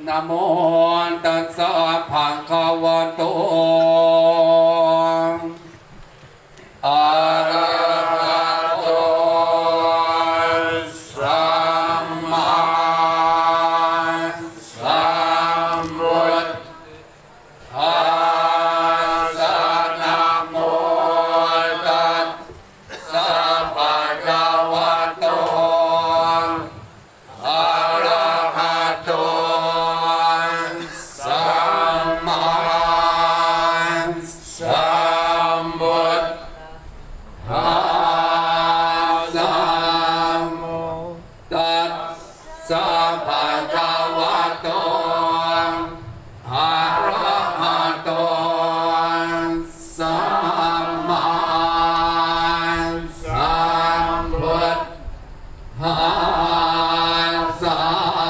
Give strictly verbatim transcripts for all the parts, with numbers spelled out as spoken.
นะโมตัสสะภะคะวะโตอะระหะโตสัมมาสัมพุทธัสสะนะโมตัสสะภะคะวะโตอะระหะโตสัมมาสัมพุทธัสสะนะโมตัสสะภะคะวะโตอะระหะโตสัมมาสัมพุทธัสสะ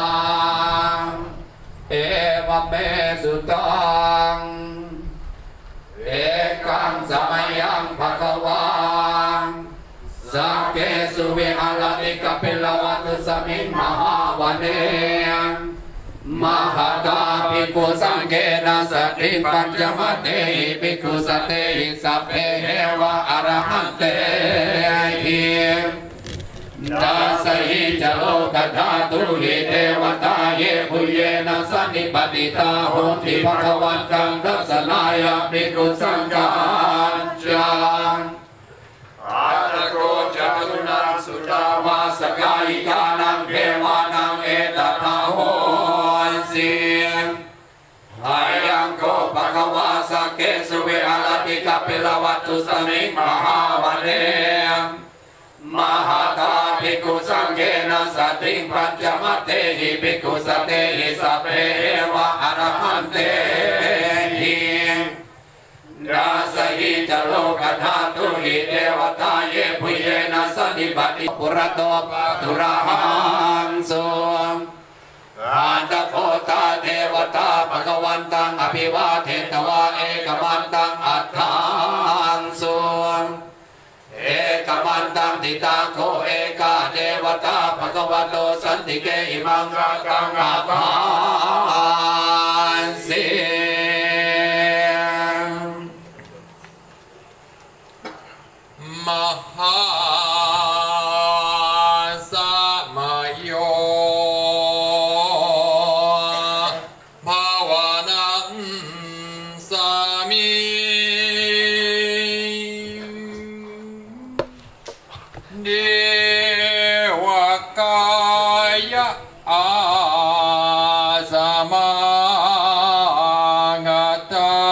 เอวเมสุตังเอกังสมัยยังภควาสักเกสุวิหารติกปิลวัตุสมิงมหาวเนมหาตาภิกขุสังเกนะสติปัญจมัตเตหิภิกขุสเตหิสัพเพเอวะอรหันเตหิดัสหิจโลกธาตุหิเทวตาเยปุเยนะสันนิปติตาโหติภควันตังทัสนายาภิกขุสังฆัจจาอาตโกจตุนังสุตาวาสกายิกานังเทวานังเอตตาโหสิอายังโกภะคะวาสักเกสุวิหารติกปิลวัตุสมิงมหาวเนมหาตาภิกขุสังเกนะสติปัญจมัตเตหิภิกขุสเตหิสัพเพเอวะอรหันเตหิดัสหิจโลกธาตุหิเทวตาเยปุเยนะสันนิปติปุระโตตุระหังสุอันตโพตาเทวตาภควันตังอภิวาเทตวะเอกมันตังอัฏฐังสุเอกมันตังติตาโคเอกาเทวตาภควโตสันติเกอิมังรักังอาภาสิมหาสมัยโยภาวนังสามิเดวกายะอาสมางัตตา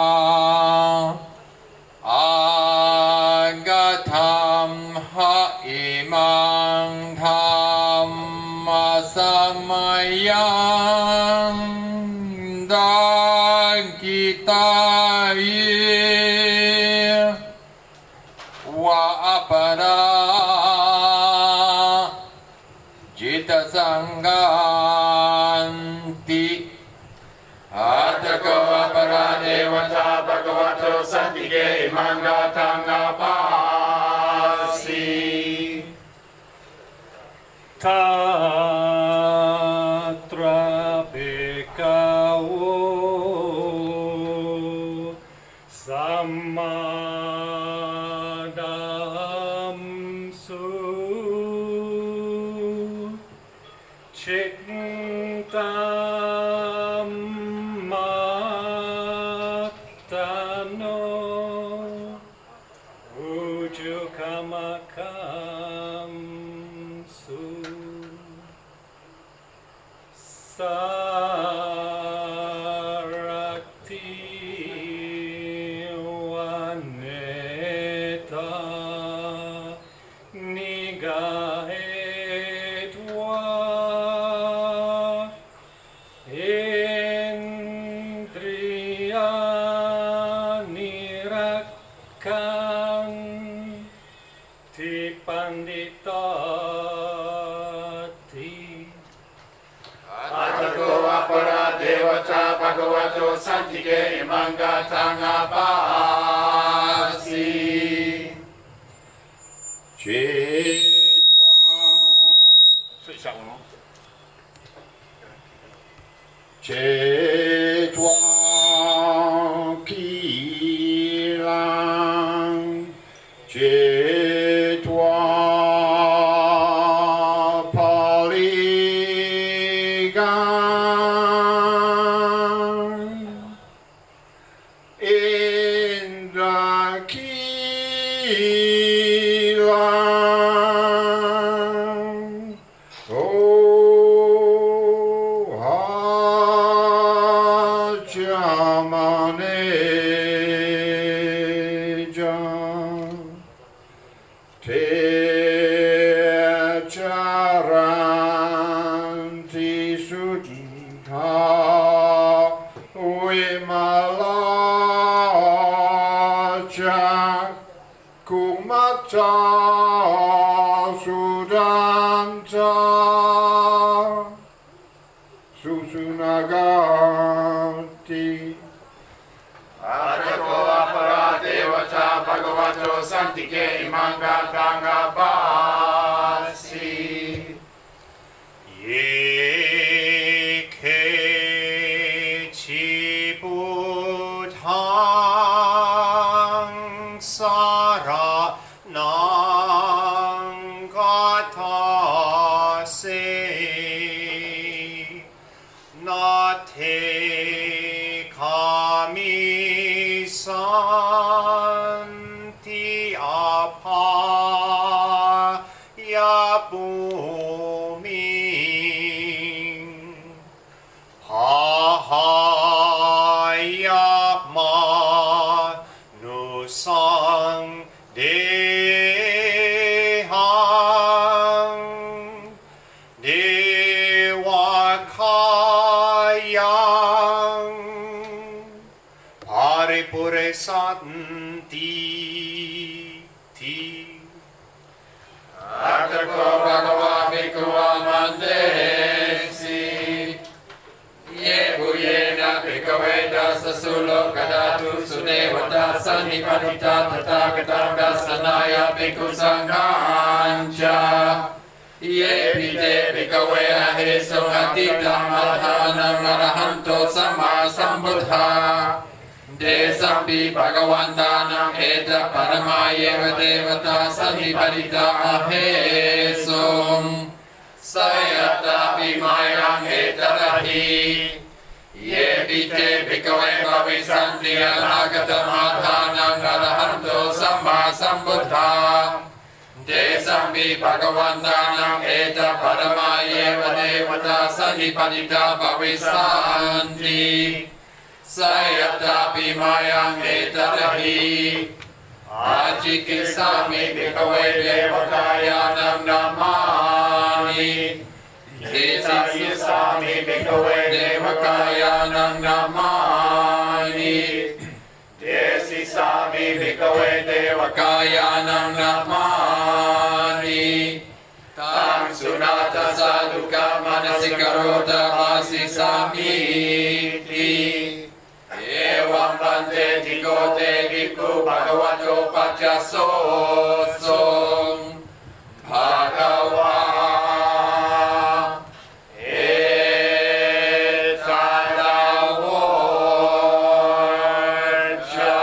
อากัตถัมหะอิมังธัมมะสมัยยังดังกิตายวะอัปราจิตสังกันติอัตตโกอัปราเทวตาภควโตสันติเกอิมังกัตถังอาภาสิทาตราเปกาวสัมมาดัมสุจิตตัมมัตตโนอุจุขมะคัมสุสารติวันเนตานิกาเหตวะอินทรียานิรักขังทิปันดิตาทิอัตโกอัปราเทวตาภควโตสันติเกอิมังกัตถังอาภาสิจิตวา 睡下我吗？ เจตวาคีลังเจตวาพาลิกังอินทราคีลังโอเทจารันติสุทธาวิมาลาจักคุมัจจาสุดันจาสุสุนาการติBhagavato Santike Imanga Tanga Basi Ye Ke Chibutang Sara Nangata Se Nate Kami San Santi ti Atako Bhagava Bhikkhu Amandesi Ye Bhuyena Bhikkhave Dasasu Lokadatu Sudevata Sannipadita Tathagata Dasanaya Bhikkhu Sanghancha Ye Pite Bhikkhave Aheso Atitam Adhanam Arahanto Samma Sambuddha Desampi Bhagavantanam Eta Paramayeva Devata Sannipadita Ahesum Sayata Bimayam Etarahi Ye Pite Bhikkhave Bhavisanti Anagatam Adhanam Arahanto Samma Sambuddha Desampi Bhagavantanam Eta Paramayeva Devata Sannipadita Bhavisanti Sayata Bimayam Etarahi Ajikisami Bhikkhave Devakayanam Namani Desisami Bhikkhave Devakayanam Namani Desisami Bhikkhave Devakayanam Namani Tam Sunata Saduka Manasikarota Vasisami Evam Bante Tikote Bhikkhu Bhagavato Pacaso Som Bhagava Etadavorcha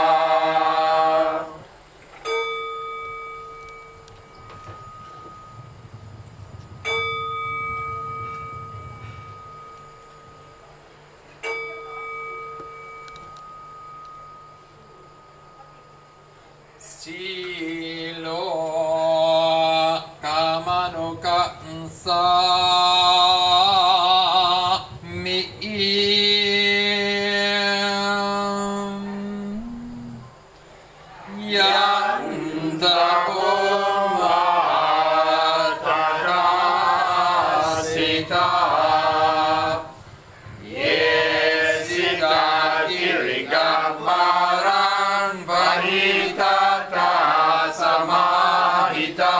Silo Kamanuka Sa Mi Yanta Koma Tarasita Yesita Kirika Maran Varita Samahita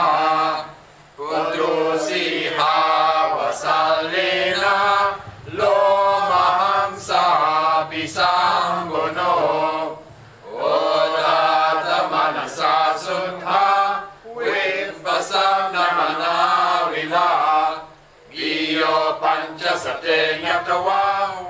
Putrusiha Vasalena Lomahamsa Bisambono Odata Manasa Sudha Vivasam Namana Vila Giyo Pancha Sate Nyatawa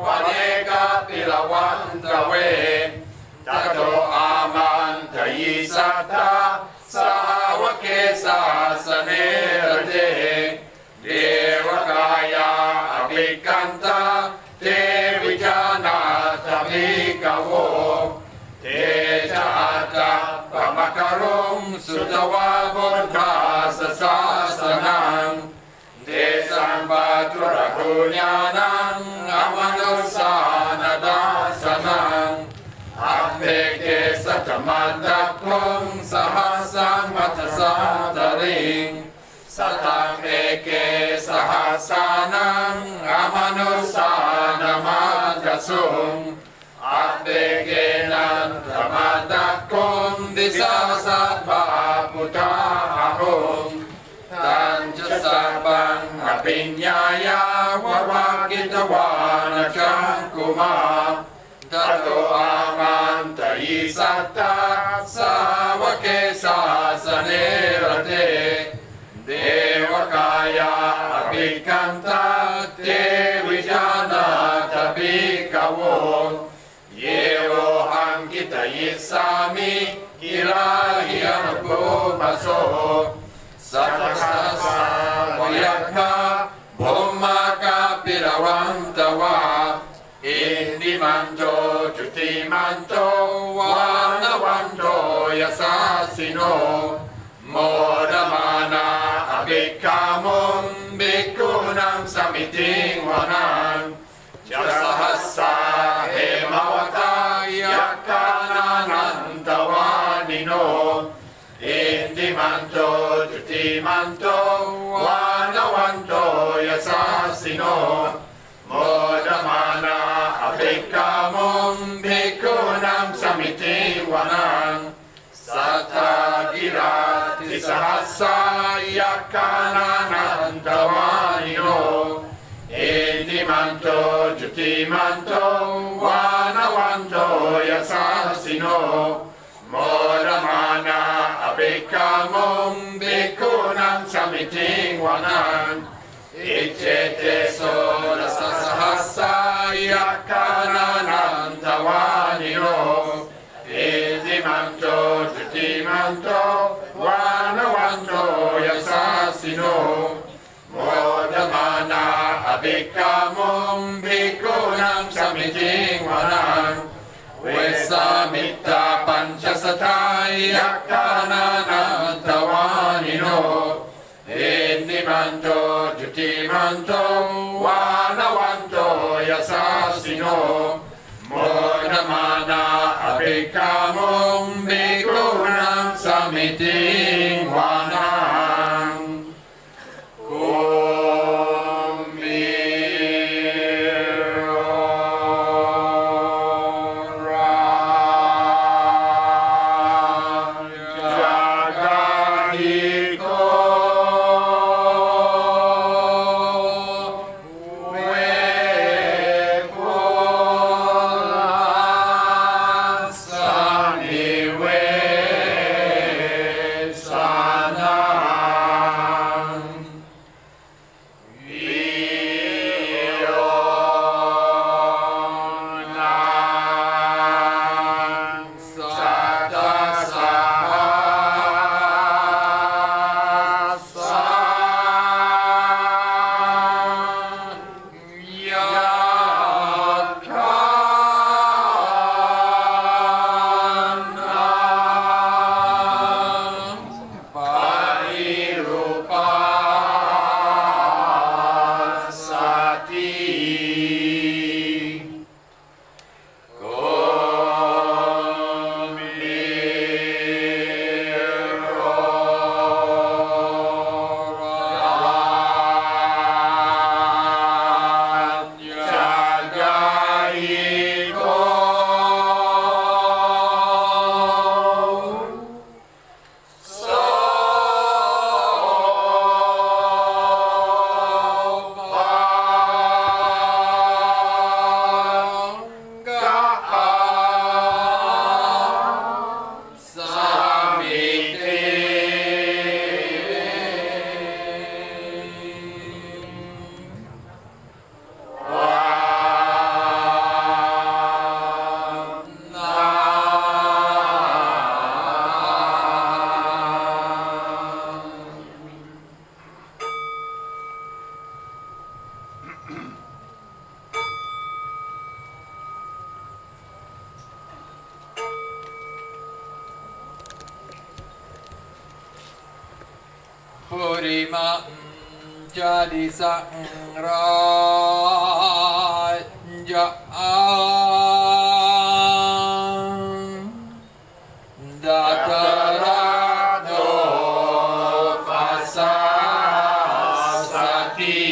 ลวันตะเวตัตโตอามันทยิสัตตาสาวเกสาสเนรเจเดวกายาอภิกันตาเทวิจานาธมิกโวเทจาตาปะมะกะรุงสุตวะบุตตาสสาสนังเทสัมปะตุระกุญาณังอมนุสานดาสนังอัปเปเกสัจมัตตะคงสหัสสังมัตสัตตริงสัตตังเอเกสหัสสานังอมนุสานมัตตสุงอัปเปเกนันธมัตตะคงดิสาสัพพะพุทธาหงตันจะสัพพังอภิญญายาวะวะกิตวานะจังกุมาตัตโตอามันตยิสัตตาสาวเกสาสเนรเตเดวกายาอภิกันตาเทวิจานาทภิกโวเยโวหังกิตยิสามิกิราหิยนโกมาโสสัทธาสาวยักขาบุมมากาปิรวันตวาอินดิมันโตจุติมันโตวานวันโตยสาสิโนโมดมานาอภิกามุนภิกขุนังสมิติงวานังจะสหัสสะเหมวตายักขานานันตวานิโนอินดิมันโตจุติมันโตวานวันโตยสาสิโนโมดมานาอภิกามุนภิกขุนังสมิติวานังสัทธากิราติสหัสสะยักขานานันตวานิโนอินดิมันโตจุติมันโตวานวันโตยสาสิโนโมดมานาอภิกามุนภิกขุนังสมิติวานังอิเจเตโสรัสสหัสสะยักขานานันตวานิโนอิติมันโตจุติมันโตวานวันโตยสาสิโนโมดมานาอภิกามุนภิกขุนังสมิติวานังเวสามิตาปัญจสัทธายักขานานันตวานิโนอินิมันโตจุติมันโตวานวันโตยสาสิโนโมดมานาอภิกามุนภิกขุนังสมิติวานังกุมิปุริมังจาดิสังราจาดัตระโตปัสสะสติ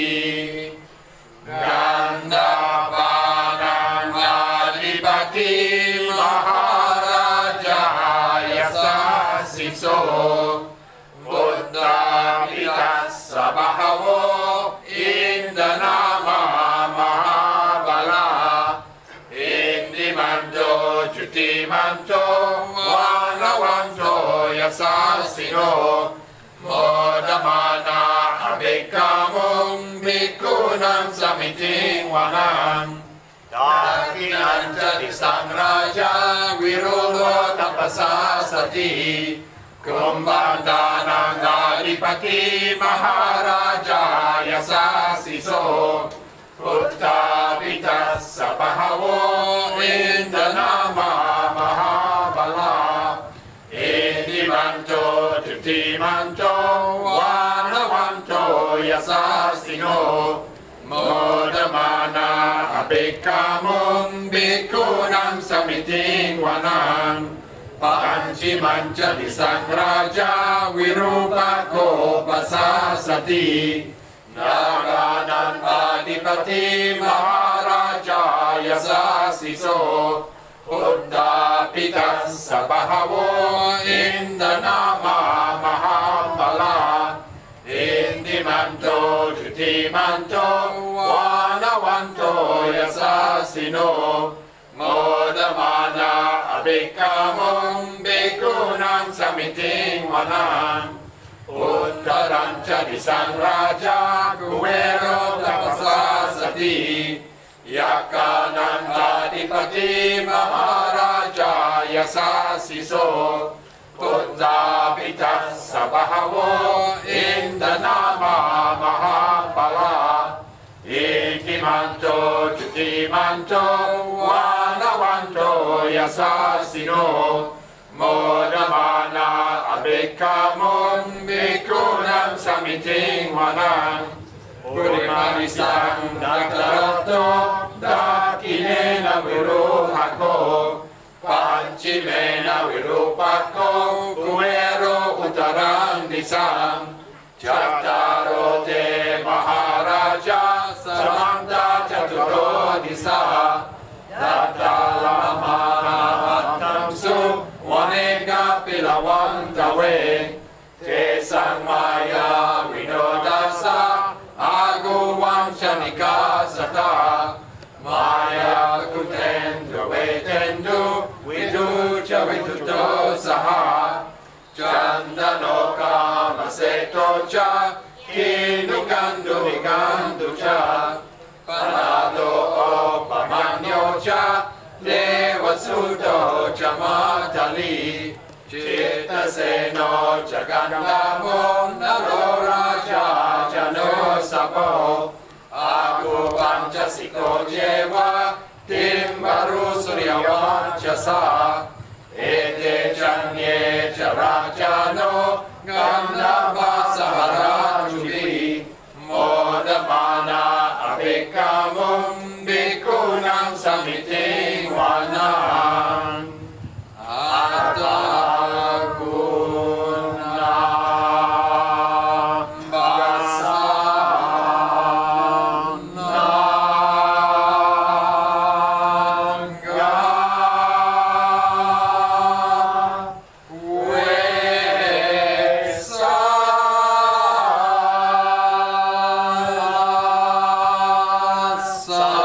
กันดาปานังอาธิปติมหาราชายาสัสสิโสบุตตาปิตัสสะภะคะโวอินทนามามหาบาลาอินทิมันโตจุติมันโตวานวันโตยสาสิโนโมดมานาอเบกขมุงภิกขุนังสมิติวานังดาคินันจติสังราชาวิโรโลตัปปสาสติกุมบันดานังอาธิปติมหาราชายาสัสสิโสพุทธาปิตัสสะภะคะโวอินทนามามหาบาลาอิทิมันโตจุติมันโตวานวันโตยาสัสสิโนโมดมานาอเบกขามุงภิกขุนังสมิติวานังปัญจิมัญจติสังราชาวิรูปโกปัสสะสตินารานันอาธิปติมหาราชายาสัสสิโสพุทธาปิตัสสะภะคะโวอินทนามามหาบาลาอินทิมันโตจุติมันโตวานวันโตยาสัสสิโนโมดมานาอเบกขามุงภิกขุนังสมิติวานังอุตตรัญจติสังราชากุเวโรตัปปสาสติยากานันอาธิปติมหาราชายาสัสสิโสพุทธาปิตัสสะภะคะโวอินทนามามหาบาลาอิทิมันโตจุติมันโตวานวันโตยาสัสสิโนโมดมานาอเบกขามุงภิกขุนังสมิติวานังปุริมานิสังดัตตระโตดาคิเนนะวิโรหะโกปัญจิเมนะวิรูปโกกุเวโรอุตรังดิสังจัตตารโอเตมหาราชาสมังตาจตุโรดิสาดัตตาลามานาหัตถังสุวเนกาปิลาวันตะเวเทสังมายาวิโนดัสสะอากุวังชนิกาสตามายาคุเทนตุเวเทนตุวิดุจวิดุโตสหจันดโนกามเสโตจาคินุกันดุนิกันดุจาปนาโตโอปมัญโยจาเดวสุโตจามาตาลีจิตเสโนจกันดาโมนโรราชาจโนสโปอากุปัญจสิโกเจวะติมบารุสุริยวัชสาเอเตจันเยจราจาโนกันดาบาสหราจุลีโมดมานาอเบกขามุงภิกขุนังสมิติวานังอัตตากุณาบัสสะนังกาเวสาสะ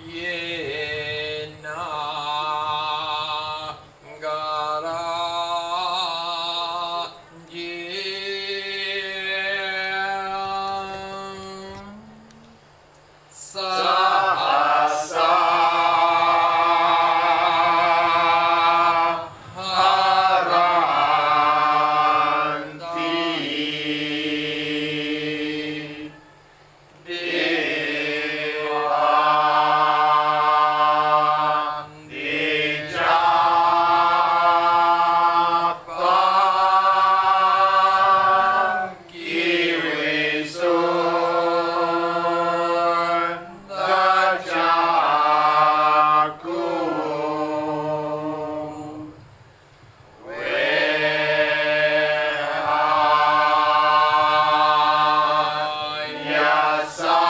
เยนะการาเยสหัสสะหารันติเดวานิจักปังกิวิสุตัจจคุเวหายาสา